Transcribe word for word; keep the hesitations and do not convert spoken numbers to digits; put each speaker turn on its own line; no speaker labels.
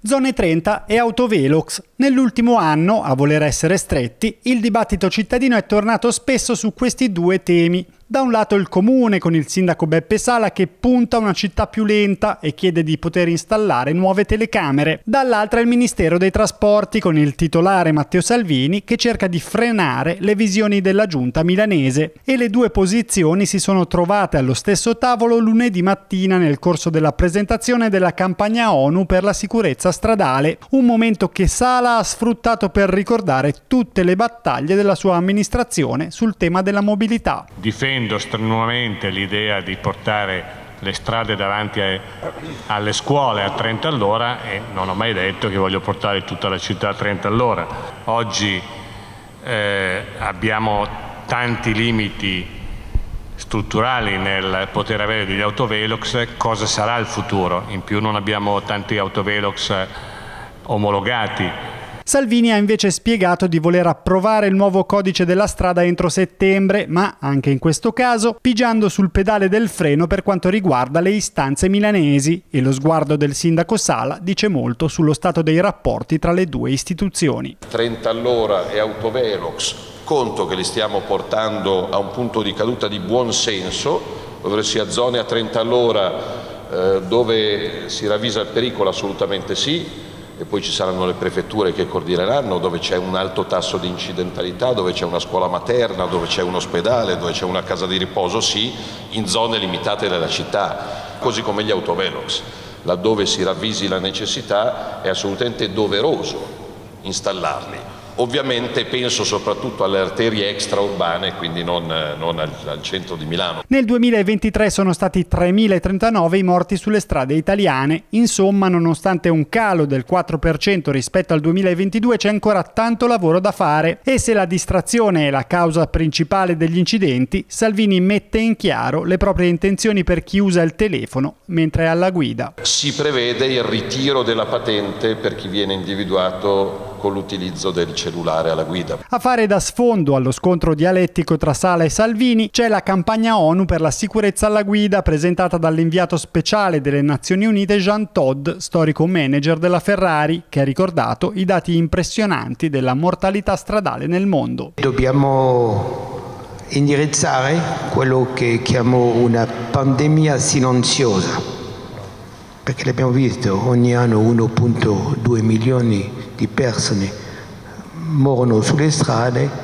Zone trenta e autovelox. Nell'ultimo anno, a voler essere stretti, il dibattito cittadino è tornato spesso su questi due temi. Da un lato il comune con il sindaco Beppe Sala che punta a una città più lenta e chiede di poter installare nuove telecamere. Dall'altra il Ministero dei Trasporti con il titolare Matteo Salvini che cerca di frenare le visioni della giunta milanese. E le due posizioni si sono trovate allo stesso tavolo lunedì mattina nel corso della presentazione della campagna ONU per la sicurezza stradale. Un momento che Sala ha sfruttato per ricordare tutte le battaglie della sua amministrazione sul tema della mobilità.
Difendo strenuamente l'idea di portare le strade davanti a, alle scuole a trenta all'ora e non ho mai detto che voglio portare tutta la città a trenta all'ora. Oggi eh, abbiamo tanti limiti strutturali nel poter avere degli autovelox. Cosa sarà il futuro? In più non abbiamo tanti autovelox omologati.
Salvini ha invece spiegato di voler approvare il nuovo codice della strada entro settembre, ma anche in questo caso pigiando sul pedale del freno per quanto riguarda le istanze milanesi, e lo sguardo del sindaco Sala dice molto sullo stato dei rapporti tra le due istituzioni.
trenta all'ora e autovelox, conto che li stiamo portando a un punto di caduta di buon senso, dove sia zone a trenta all'ora eh, dove si ravvisa il pericolo, assolutamente sì. E poi ci saranno le prefetture che coordineranno, dove c'è un alto tasso di incidentalità, dove c'è una scuola materna, dove c'è un ospedale, dove c'è una casa di riposo, sì, in zone limitate della città, così come gli autovelox. Laddove si ravvisi la necessità è assolutamente doveroso installarli. Ovviamente penso soprattutto alle arterie extraurbane, quindi non, non al, al centro di Milano.
Nel duemilaventitré sono stati tremilatrentanove i morti sulle strade italiane. Insomma, nonostante un calo del quattro per cento rispetto al duemilaventidue, c'è ancora tanto lavoro da fare. E se la distrazione è la causa principale degli incidenti, Salvini mette in chiaro le proprie intenzioni per chi usa il telefono mentre è alla guida.
Si prevede il ritiro della patente per chi viene individuato con l'utilizzo del cellulare alla guida.
A fare da sfondo allo scontro dialettico tra Sala e Salvini c'è la campagna ONU per la sicurezza alla guida presentata dall'inviato speciale delle Nazioni Unite Jean Todt, storico manager della Ferrari, che ha ricordato i dati impressionanti della mortalità stradale nel mondo.
Dobbiamo indirizzare quello che chiamo una pandemia silenziosa, perché l'abbiamo visto, ogni anno uno virgola due milioni di persone morono sulle strade